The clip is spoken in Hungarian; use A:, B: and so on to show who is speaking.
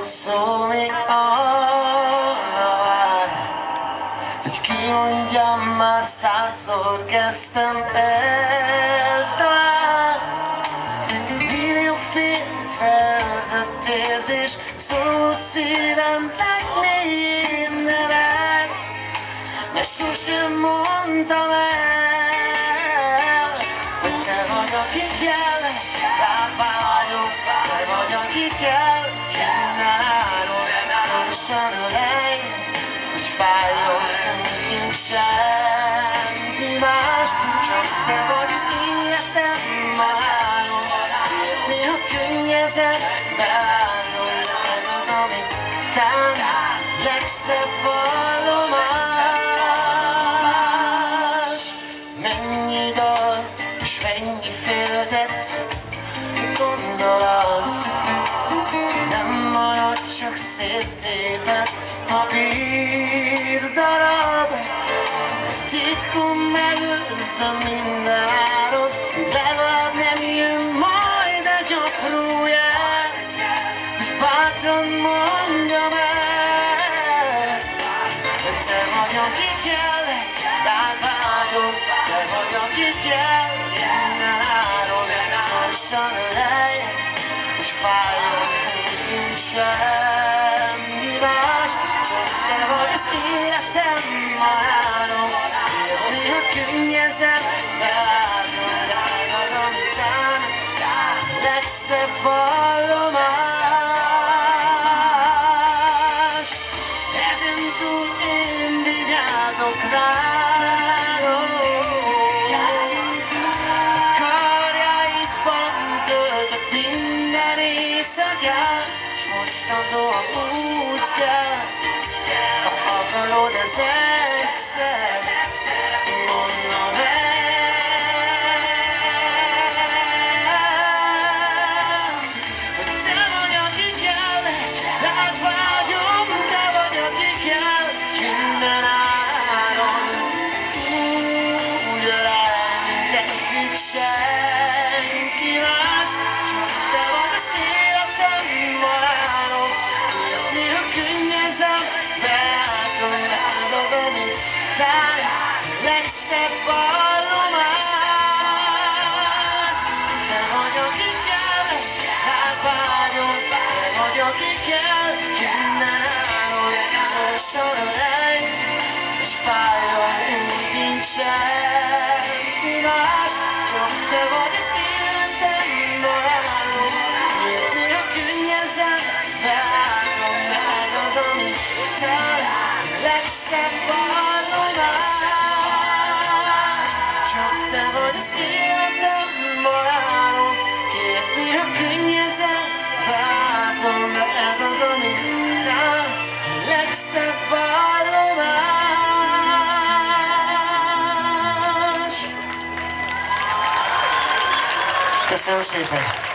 A: szó még arra vár, hogy kimondjam, már 100-szor kezdtem el talán. Millióféle felőrzött érzés szól szívem legmélyén nevet, mert sosem mondtam el, hogy te vagy, aki kell, rád vágyok, te vagy, aki kell, minden áron szorosan ölej, hogy fájjon, nincs semmi más, csak te vagy az életem, halálom, néha könnyezem, beállom, ez az, ami talán legszebb vallomás. Mennyi dal és mennyi féltett gondolat nem marad, csak széttépett papírdarab. Titkon megőrzöm minden áron, legalább nem jön majd egy apró jel, hogy bátran mondjam el, hogy te vagy, aki kell, rád vágyok, te vagy, aki kell, minden áron szorosan ölej, és fájjon, hogy nincs semmi más, csak te vagy az életem, halálom, néha könnyezem, belátom, de ez az, ami talán legszebb vallomás. Ezentúl én vigyázok rád, karjaidban töltök minden éjszakát, s mostantól úgy kell, ha akarod ezerszer, mondom el, hogy te vagy, aki kell, rád vágyom, te vagy, aki kell, minden áron, úgy ölel, mint egyik senki más, csak te vagy az életem, halálom, néha könnyezem, beálltom, de ez az, ami talán legszebb vallomás. Te vagy, aki kell, rád vágyom, te vagy, aki kell, minden áron szorosan ölej, és fájjon, úgy nincs semmi más, csak te vagy az életem, halálom, néha könnyezem, beálltom, de ez az, ami talán legszebb vallomás. Csak te vagy az életem, halálom, néha könnyezem, beálltom, de ez az, ami talán legszebb vallomás. Köszönöm szépen!